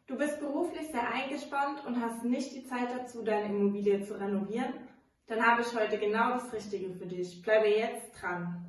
Du bist beruflich sehr eingespannt und hast nicht die Zeit dazu, deine Immobilie zu renovieren? Dann habe ich heute genau das Richtige für dich. Bleibe jetzt dran.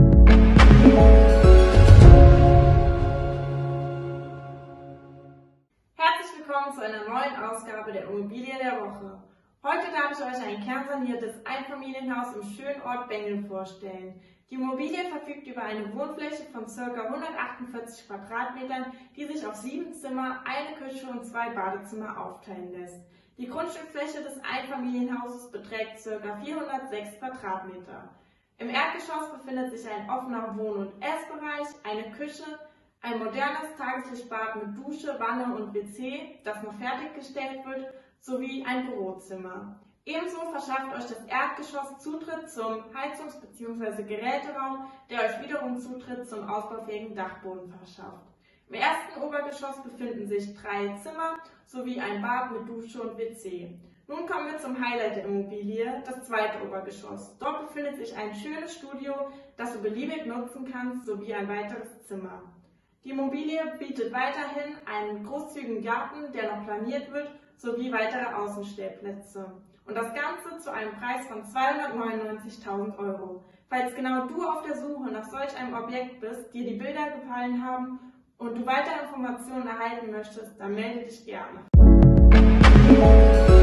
Herzlich willkommen zu einer neuen Ausgabe der Immobilie der Woche. Heute darf ich euch ein kernsaniertes Einfamilienhaus im schönen Ort Bengeln vorstellen. Die Immobilie verfügt über eine Wohnfläche von ca. 148 Quadratmetern, die sich auf 7 Zimmer, eine Küche und 2 Badezimmer aufteilen lässt. Die Grundstückfläche des Einfamilienhauses beträgt ca. 406 Quadratmeter. Im Erdgeschoss befindet sich ein offener Wohn- und Essbereich, eine Küche, ein modernes Tageslichtbad mit Dusche, Wanne und WC, das noch fertiggestellt wird, sowie ein Bürozimmer. Ebenso verschafft euch das Erdgeschoss Zutritt zum Heizungs- bzw. Geräteraum, der euch wiederum Zutritt zum ausbaufähigen Dachboden verschafft. Im ersten Obergeschoss befinden sich 3 Zimmer sowie ein Bad mit Dusche und WC. Nun kommen wir zum Highlight der Immobilie, das zweite Obergeschoss. Dort befindet sich ein schönes Studio, das du beliebig nutzen kannst, sowie ein weiteres Zimmer. Die Immobilie bietet weiterhin einen großzügigen Garten, der noch planiert wird, sowie weitere Außenstellplätze. Und das Ganze zu einem Preis von 299.000 €. Falls genau du auf der Suche nach solch einem Objekt bist, dir die Bilder gefallen haben und du weitere Informationen erhalten möchtest, dann melde dich gerne.